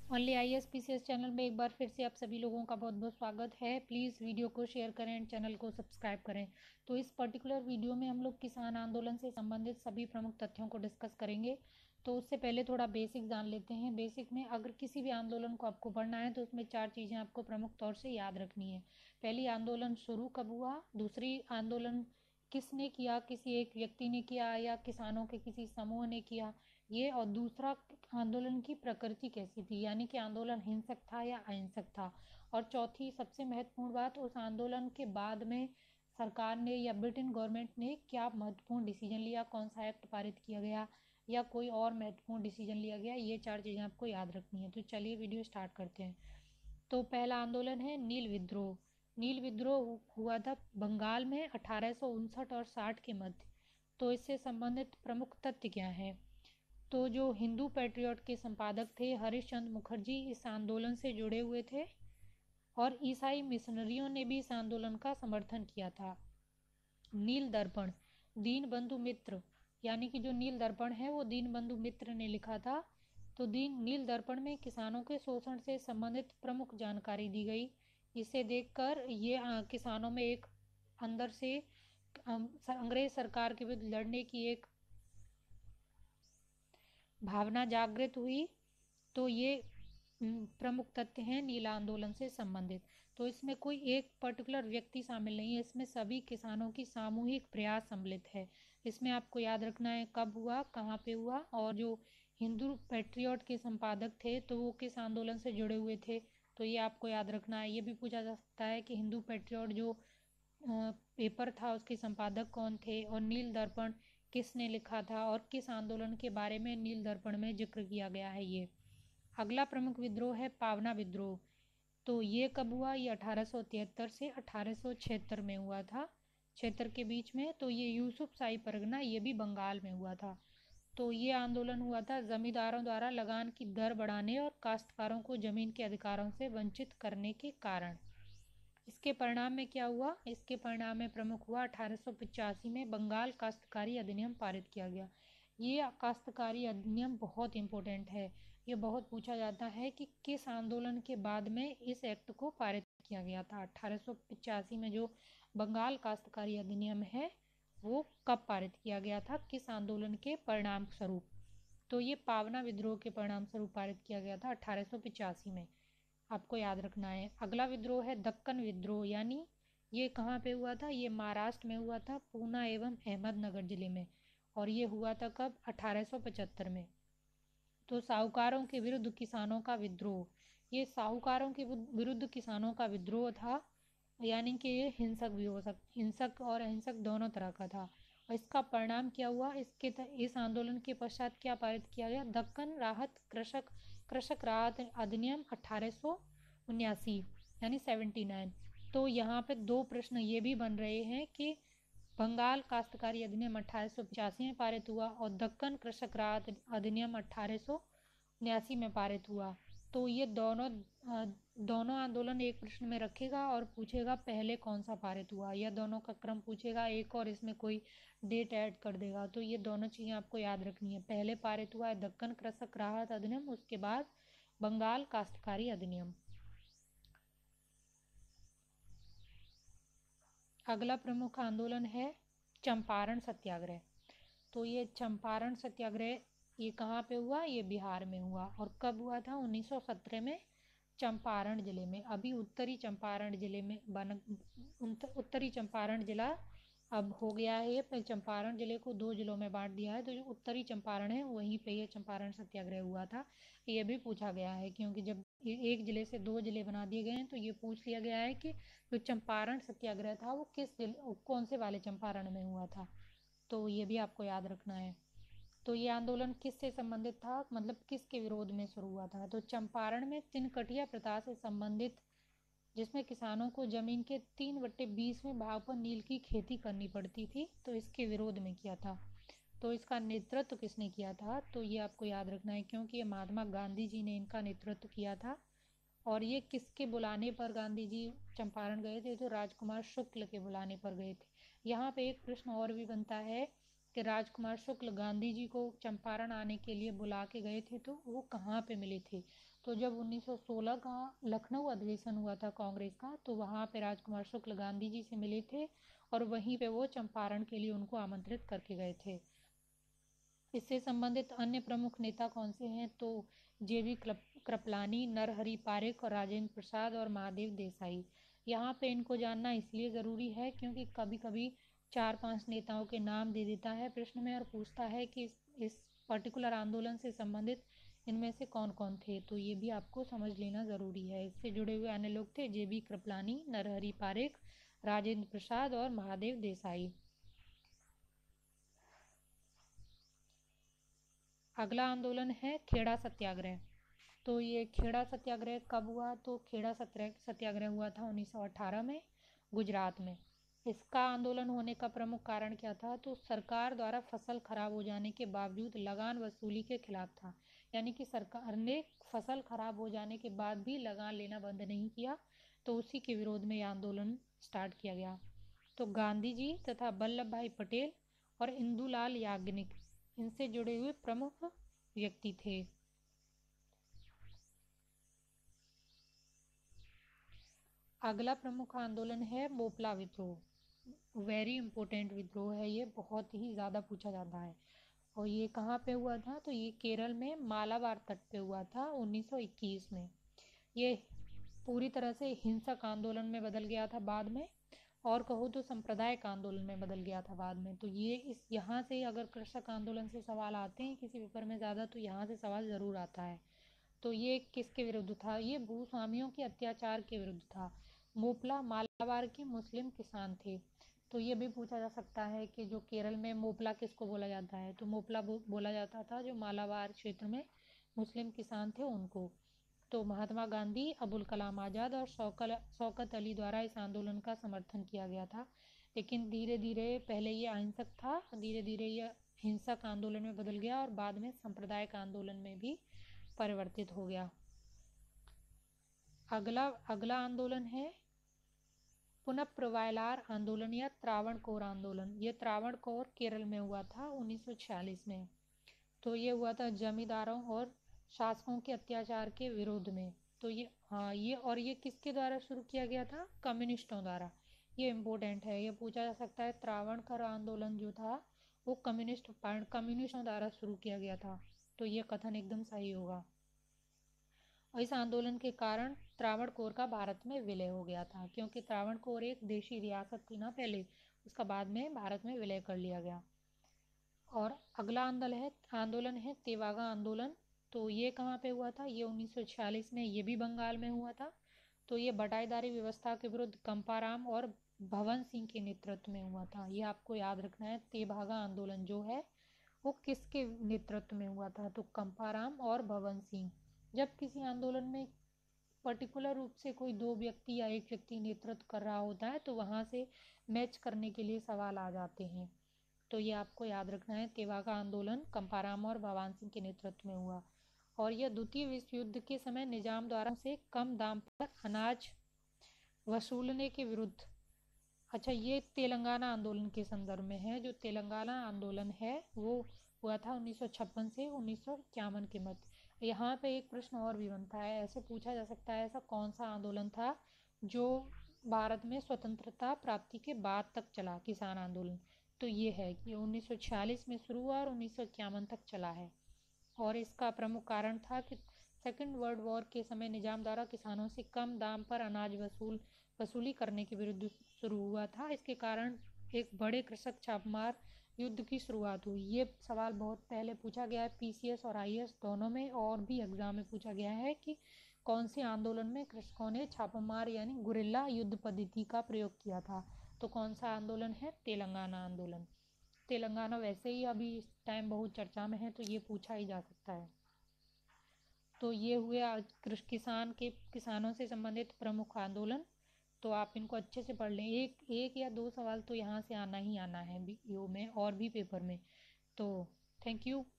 Only IAS PCS channel में एक बार फिर से आप सभी लोगों का बहुत बहुत स्वागत है। प्लीज़ वीडियो को शेयर करें एंड चैनल को सब्सक्राइब करें। तो इस पर्टिकुलर वीडियो में हम लोग किसान आंदोलन से संबंधित सभी प्रमुख तथ्यों को डिस्कस करेंगे। तो उससे पहले थोड़ा बेसिक जान लेते हैं। बेसिक में अगर किसी भी आंदोलन को आपको पढ़ना है तो उसमें 4 चीज़ें आपको प्रमुख तौर से याद रखनी है। पहली, आंदोलन शुरू कब हुआ। दूसरी, आंदोलन किसने किया, किसी एक व्यक्ति ने किया या किसानों के किसी समूह ने किया ये। और दूसरा, आंदोलन की प्रकृति कैसी थी, यानी कि आंदोलन हिंसक था या अहिंसक था। और चौथी सबसे महत्वपूर्ण बात, उस आंदोलन के बाद में सरकार ने या ब्रिटेन गवर्नमेंट ने क्या महत्वपूर्ण डिसीजन लिया, कौन सा एक्ट पारित किया गया या कोई और महत्वपूर्ण डिसीजन लिया गया। ये 4 चीज़ें आपको याद रखनी है। तो चलिए वीडियो स्टार्ट करते हैं। तो पहला आंदोलन है नील विद्रोह। नील विद्रोह हुआ था बंगाल में 1859 और 60 के मध्य। तो इससे संबंधित प्रमुख तथ्य क्या है। तो जो हिंदू पैट्रियट के संपादक थे हरीश चंद्र मुखर्जी इस आंदोलन से जुड़े हुए थे और ईसाई मिशनरियों ने भी इस आंदोलन का समर्थन किया था। नील दर्पण, दीन बंधु मित्र, यानी कि जो नील दर्पण है वो दीन बंधु मित्र ने लिखा था। तो नील दर्पण में किसानों के शोषण से संबंधित प्रमुख जानकारी दी गई। इसे देखकर ये किसानों में एक अंदर से अंग्रेज सरकार के विरुद्ध लड़ने की एक भावना जागृत हुई। तो ये प्रमुख तथ्य हैं नीला आंदोलन से संबंधित। तो इसमें कोई एक पर्टिकुलर व्यक्ति शामिल नहीं है, इसमें सभी किसानों की सामूहिक प्रयास सम्मिलित है। इसमें आपको याद रखना है कब हुआ, कहाँ पे हुआ और जो हिंदू पैट्रियट के संपादक थे तो वो किस आंदोलन से जुड़े हुए थे। तो ये आपको याद रखना है। ये भी पूछा जा सकता है कि हिंदू पैट्रियट जो पेपर था उसके संपादक कौन थे और नील दर्पण किसने लिखा था और किस आंदोलन के बारे में नील दर्पण में जिक्र किया गया है ये। अगला प्रमुख विद्रोह है पावना विद्रोह। तो ये कब हुआ, ये 1873 से 1876 में हुआ था, क्षेत्र के बीच में। तो ये यूसुफ शाही परगना, ये भी बंगाल में हुआ था। तो ये आंदोलन हुआ था जमींदारों द्वारा लगान की दर बढ़ाने और काश्तकारों को जमीन के अधिकारों से वंचित करने के कारण। इसके परिणाम में क्या हुआ, इसके परिणाम में प्रमुख हुआ 1885 में बंगाल काश्तकारी अधिनियम पारित किया गया। ये काश्तकारी अधिनियम बहुत इंपॉर्टेंट है। ये बहुत पूछा जाता है कि किस आंदोलन के बाद में इस एक्ट को पारित किया गया था। 1885 में जो बंगाल काश्तकारी अधिनियम है वो कब पारित किया गया था, किस आंदोलन के परिणाम स्वरूप। तो ये पावना विद्रोह के परिणाम स्वरूप पारित किया गया था 1885 में। आपको याद रखना है। अगला विद्रोह है दक्कन विद्रोह, यानी ये कहाँ पे हुआ था, ये महाराष्ट्र में हुआ था, पूना एवं अहमदनगर जिले में। और ये हुआ था कब, 1875 में। तो साहूकारों के विरुद्ध किसानों का विद्रोह, ये साहूकारों के विरुद्ध किसानों का विद्रोह था। यानी कि ये हिंसक भी हो हिंसक और अहिंसक दोनों तरह का था। और इसका परिणाम क्या हुआ, इस आंदोलन के पश्चात क्या पारित किया गया, दक्कन राहत कृषक कृषक राहत अधिनियम 1879 यानी 79। तो यहाँ पे दो प्रश्न ये भी बन रहे हैं कि बंगाल काश्तकारी अधिनियम 1885 में पारित हुआ और दक्कन कृषक राहत अधिनियम 1879 में पारित हुआ। तो ये दोनों आंदोलन एक प्रश्न में रखेगा और पूछेगा पहले कौन सा पारित हुआ, या दोनों का क्रम पूछेगा एक और इसमें कोई डेट ऐड कर देगा। तो ये दोनों चीज़ें आपको याद रखनी है। पहले पारित हुआ है दक्कन कृषक राहत अधिनियम, उसके बाद बंगाल काश्तकारी अधिनियम। अगला प्रमुख आंदोलन है चंपारण सत्याग्रह। तो ये चंपारण सत्याग्रह ये कहाँ पे हुआ, ये बिहार में हुआ। और कब हुआ था, 1917 में चंपारण जिले में। अभी उत्तरी चंपारण जिले में उत्तरी चंपारण जिला अब हो गया है। ये चंपारण जिले को 2 जिलों में बांट दिया है। तो जो उत्तरी चंपारण है वहीं पे ये चंपारण सत्याग्रह हुआ था। ये भी पूछा गया है क्योंकि जब एक जिले से 2 जिले बना दिए गए हैं तो ये पूछ लिया गया है कि जो चंपारण सत्याग्रह था वो कौन से वाले चंपारण में हुआ था। तो ये भी आपको याद रखना है। तो ये आंदोलन किससे संबंधित था, मतलब किसके विरोध में शुरू हुआ था। तो चंपारण में तिनकटिया प्रथा से संबंधित, जिसमें किसानों को जमीन के 3/20 भाग पर नील की खेती करनी पड़ती थी, तो इसके विरोध में किया था। तो इसका नेतृत्व किसने किया था, तो ये आपको याद रखना है क्योंकि ये महात्मा गांधी जी ने इनका नेतृत्व किया था। और ये किसके बुलाने पर गांधी जी चंपारण गए थे, तो राजकुमार शुक्ल के बुलाने पर गए थे। यहाँ पे एक प्रश्न और भी बनता है कि राजकुमार शुक्ल गांधी जी को चंपारण आने के लिए बुला के गए थे, तो वो कहाँ पे मिले थे? तो जब 1916 का लखनऊ अधिवेशन हुआ था कांग्रेस का, तो वहाँ पे राजकुमार शुक्ल गांधी जी से मिले थे और वहीं पे वो चंपारण के लिए उनको आमंत्रित करके गए थे। इससे संबंधित अन्य प्रमुख नेता कौन से हैं? तो जेबी कृपलानी, नरहरि पारिक और राजेंद्र प्रसाद और महादेव देसाई। यहाँ पे इनको जानना इसलिए ज़रूरी है क्योंकि कभी कभी 4-5 नेताओं के नाम दे देता है प्रश्न में और पूछता है कि इस पर्टिकुलर आंदोलन से संबंधित इनमें से कौन कौन थे, तो ये भी आपको समझ लेना ज़रूरी है। इससे जुड़े हुए अन्य लोग थे जेबी कृपलानी, नरहरि पारिक, राजेंद्र प्रसाद और महादेव देसाई। अगला आंदोलन है खेड़ा सत्याग्रह। तो ये खेड़ा सत्याग्रह कब हुआ? तो खेड़ा सत्याग्रह हुआ था 1918 में गुजरात में। इसका आंदोलन होने का प्रमुख कारण क्या था? तो सरकार द्वारा फसल खराब हो जाने के बावजूद लगान वसूली के खिलाफ था। यानी कि सरकार ने फसल खराब हो जाने के बाद भी लगान लेना बंद नहीं किया, तो उसी के विरोध में यह आंदोलन स्टार्ट किया गया। तो गांधी जी तथा वल्लभ भाई पटेल और इंदुलाल याग्निक इनसे जुड़े हुए प्रमुख व्यक्ति थे। अगला प्रमुख आंदोलन है मोपला विद्रोह। वेरी इंपॉर्टेंट विद्रोह है, ये बहुत ही ज़्यादा पूछा जाता है। और ये कहाँ पे हुआ था? तो ये केरल में मालाबार तट पे हुआ था 1921 में। ये पूरी तरह से हिंसक आंदोलन में बदल गया था बाद में, और कहो तो सांप्रदायिक आंदोलन में बदल गया था बाद में। तो ये इस यहाँ से अगर कृषक आंदोलन से सवाल आते हैं किसी पेपर में ज़्यादा, तो यहाँ से सवाल ज़रूर आता है। तो ये किसके विरुद्ध था? ये भूस्वामियों के अत्याचार के विरुद्ध था। मोपला मालाबार के मुस्लिम किसान थे। तो ये भी पूछा जा सकता है कि जो केरल में मोपला किसको बोला जाता है? तो मोपला बोला जाता था जो मालाबार क्षेत्र में मुस्लिम किसान थे उनको। तो महात्मा गांधी, अबुल कलाम आज़ाद और शौकत अली द्वारा इस आंदोलन का समर्थन किया गया था। लेकिन धीरे धीरे पहले ये अहिंसक था, धीरे धीरे ये हिंसक आंदोलन में बदल गया और बाद में सांप्रदायिक आंदोलन में भी परिवर्तित हो गया। अगला अगला आंदोलन है पुनः आंदोलन या त्रावणकोर आंदोलन। ये त्रावणकोर केरल में हुआ था 1946 में। तो ये हुआ था जमींदारों और शासकों के अत्याचार के विरोध में। तो ये किसके द्वारा शुरू किया गया था? कम्युनिस्टों द्वारा। ये इम्पोर्टेंट है, ये पूछा जा सकता है। त्रावणकोर आंदोलन जो था वो कम्युनिस्टों द्वारा शुरू किया गया था। तो ये कथन एकदम सही होगा। और इस आंदोलन के कारण त्रावणकोर का भारत में विलय हो गया था, क्योंकि त्रावणकोर एक देशी रियासत थी ना पहले, उसका बाद में भारत में विलय कर लिया गया। और अगला आंदोलन है तेवागा आंदोलन। तो ये कहाँ पे हुआ था? ये 1946 में, ये भी बंगाल में हुआ था। तो ये बटाईदारी व्यवस्था के विरुद्ध कंपाराम और भवन सिंह के नेतृत्व में हुआ था। ये आपको याद रखना है। तेभागा आंदोलन जो है वो किसके नेतृत्व में हुआ था? तो कंपाराम और भवन सिंह। जब किसी आंदोलन में पर्टिकुलर रूप से कोई दो व्यक्ति या एक व्यक्ति नेतृत्व कर रहा होता है तो वहाँ से मैच करने के लिए सवाल आ जाते हैं। तो ये आपको याद रखना है। तेवागा आंदोलन कंपाराम और भवन सिंह के नेतृत्व में हुआ। और यह द्वितीय विश्व युद्ध के समय निजाम द्वारा से कम दाम पर अनाज वसूलने के विरुद्ध। अच्छा, ये तेलंगाना आंदोलन के संदर्भ में है। जो तेलंगाना आंदोलन है वो हुआ था 1956 से 1951 के मध्य। यहाँ पे एक प्रश्न और भी बनता है, ऐसे पूछा जा सकता है ऐसा कौन सा आंदोलन था जो भारत में स्वतंत्रता प्राप्ति के बाद तक चला, किसान आंदोलन। तो ये है कि 1946 में शुरू हुआ और 1951 तक चला है। और इसका प्रमुख कारण था कि सेकेंड वर्ल्ड वॉर के समय निजाम द्वारा किसानों से कम दाम पर अनाज वसूली करने के विरुद्ध शुरू हुआ था। इसके कारण एक बड़े कृषक छापमार युद्ध की शुरुआत हुई। ये सवाल बहुत पहले पूछा गया है पीसीएस और आईएएस दोनों में, और भी एग्जाम में पूछा गया है कि कौन से आंदोलन में कृषकों ने छापामार यानी गुरिल्ला युद्ध पद्धति का प्रयोग किया था? तो कौन सा आंदोलन है? तेलंगाना आंदोलन। तेलंगाना वैसे ही अभी इस टाइम बहुत चर्चा में है, तो ये पूछा ही जा सकता है। तो ये हुए आज किसानों से संबंधित प्रमुख आंदोलन। तो आप इनको अच्छे से पढ़ लें। एक या दो सवाल तो यहाँ से आना ही आना है बीओ में और भी पेपर में। तो थैंक यू।